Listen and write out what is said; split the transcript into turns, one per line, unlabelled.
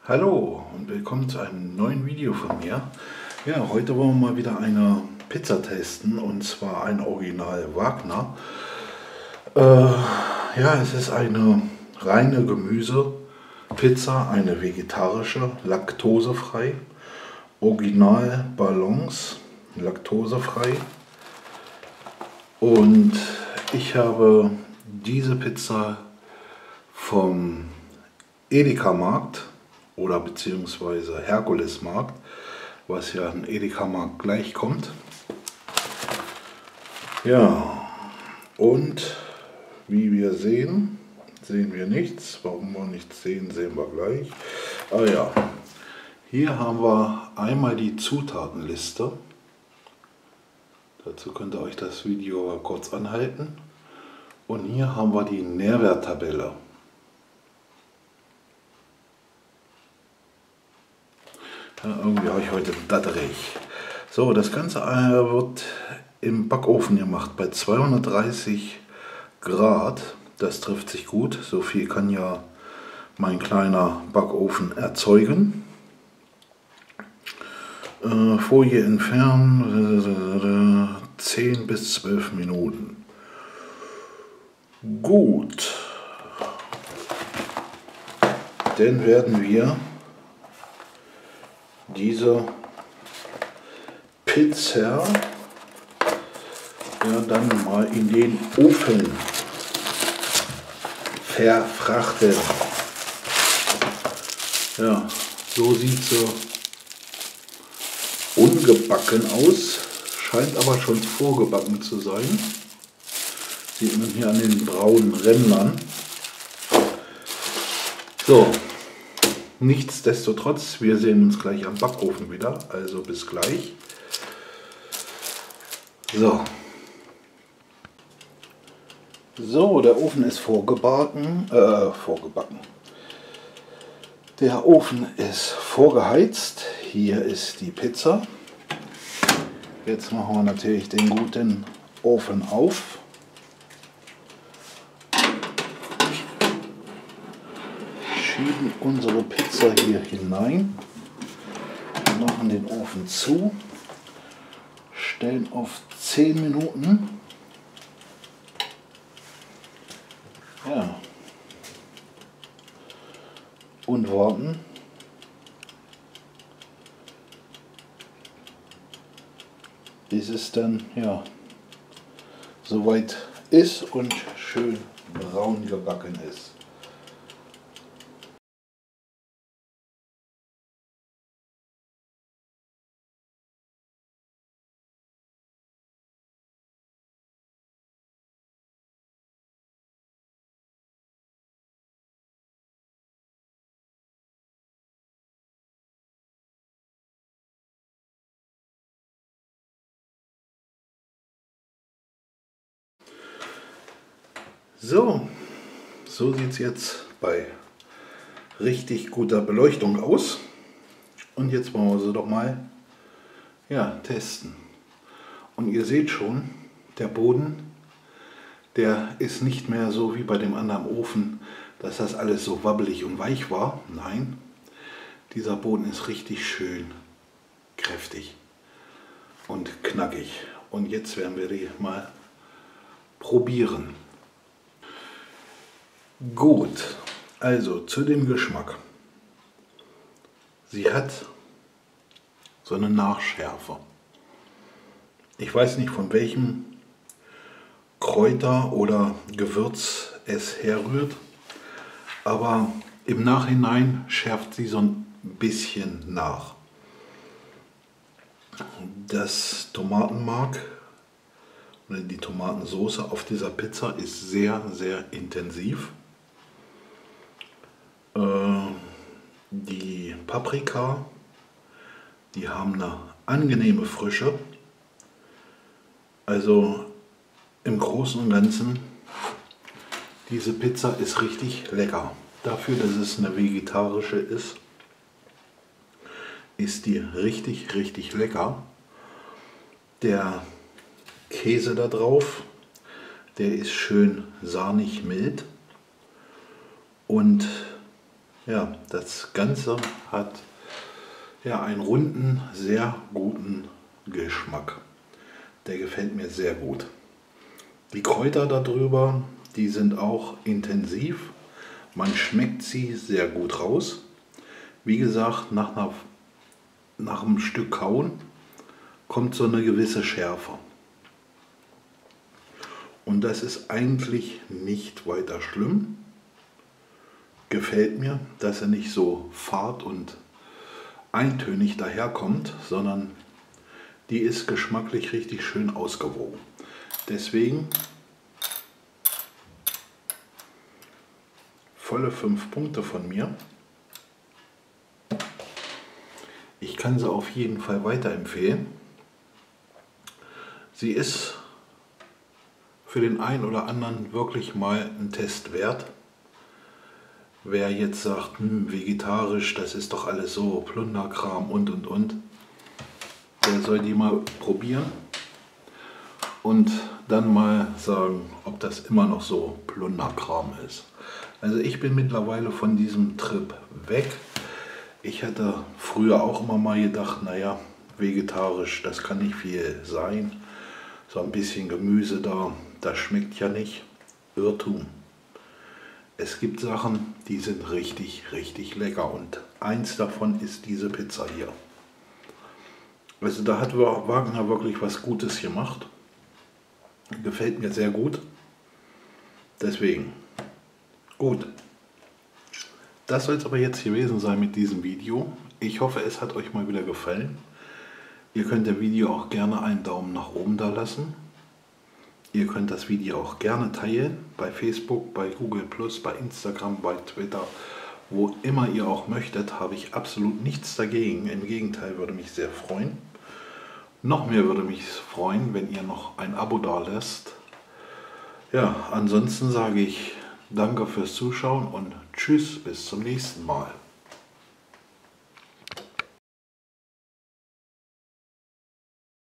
Hallo und willkommen zu einem neuen Video von mir. Ja, heute wollen wir mal wieder eine Pizza testen, und zwar ein Original Wagner. Ja, es ist eine reine Gemüsepizza, eine vegetarische, laktosefrei, Original Balance, laktosefrei. Und ich habe diese Pizza vom Edeka-Markt oder beziehungsweise Herkules-Markt, was ja ein Edeka-Markt gleichkommt. Ja, und wie wir sehen, sehen wir nichts. Warum wir nichts sehen, sehen wir gleich. Ah ja, hier haben wir einmal die Zutatenliste. Dazu könnt ihr euch das Video kurz anhalten. Und hier haben wir die Nährwerttabelle. Ja, irgendwie habe ich heute datterig. So, das Ganze wird im Backofen gemacht bei 230 Grad. Das trifft sich gut. So viel kann ja mein kleiner Backofen erzeugen. Folie entfernen, 10 bis 12 Minuten. Gut. Dann werden wir diese Pizza ja dann mal in den Ofen verfrachten. Ja, so sieht sie ungebacken aus, scheint aber schon vorgebacken zu sein. Sieht man hier an den braunen Rändern. So. Nichtsdestotrotz, wir sehen uns gleich am Backofen wieder, also bis gleich. So, der Ofen ist vorgebacken. Der Ofen ist vorgeheizt. Hier ist die Pizza. Jetzt machen wir natürlich den guten Ofen auf. Schieben unsere Pizza hier hinein, machen den Ofen zu, stellen auf 10 Minuten. Ja. Und warten. Bis es dann ja soweit ist und schön braun gebacken ist. So sieht es jetzt bei richtig guter Beleuchtung aus. Und jetzt wollen wir sie doch mal testen. Und ihr seht schon, der Boden, der ist nicht mehr so wie bei dem anderen Ofen, dass das alles so wabbelig und weich war. Nein, dieser Boden ist richtig schön kräftig und knackig. Und jetzt werden wir die mal probieren. Gut, also zu dem Geschmack. Sie hat so eine Nachschärfe. Ich weiß nicht, von welchem Kräuter oder Gewürz es herrührt, aber im Nachhinein schärft sie so ein bisschen nach. Das Tomatenmark oder die Tomatensauce auf dieser Pizza ist sehr, sehr intensiv. Die Paprika, die haben eine angenehme Frische. Also im Großen und Ganzen, diese Pizza ist richtig lecker. Dafür, dass es eine vegetarische ist, ist die richtig, richtig lecker. Der Käse da drauf, der ist schön sahnig mild und Ja, das Ganze hat ja einen runden, sehr guten Geschmack. Der gefällt mir sehr gut. Die Kräuter darüber, die sind auch intensiv. Man schmeckt sie sehr gut raus. Wie gesagt, nach einem Stück Kauen kommt so eine gewisse Schärfe. Und das ist eigentlich nicht weiter schlimm. Gefällt mir, dass er nicht so fad und eintönig daherkommt, sondern die ist geschmacklich richtig schön ausgewogen. Deswegen volle 5 Punkte von mir. Ich kann sie auf jeden Fall weiterempfehlen. Sie ist für den einen oder anderen wirklich mal ein Test wert. Wer jetzt sagt, vegetarisch, das ist doch alles so Plunderkram und, der soll die mal probieren und dann mal sagen, ob das immer noch so Plunderkram ist. Also ich bin mittlerweile von diesem Trip weg. Ich hatte früher auch immer mal gedacht, naja, vegetarisch, das kann nicht viel sein. So ein bisschen Gemüse da, das schmeckt ja nicht. Irrtum. Es gibt Sachen, die sind richtig, richtig lecker und eins davon ist diese Pizza hier. Also da hat Wagner wirklich was Gutes gemacht. Gefällt mir sehr gut. Deswegen, gut. Das soll es aber jetzt gewesen sein mit diesem Video. Ich hoffe, es hat euch mal wieder gefallen. Ihr könnt dem Video auch gerne einen Daumen nach oben da lassen. Ihr könnt das Video auch gerne teilen, bei Facebook, bei Google+, bei Instagram, bei Twitter, wo immer ihr auch möchtet, habe ich absolut nichts dagegen. Im Gegenteil, würde mich sehr freuen. Noch mehr würde mich freuen, wenn ihr noch ein Abo da lasst. Ja, ansonsten sage ich danke fürs Zuschauen und tschüss, bis zum nächsten Mal.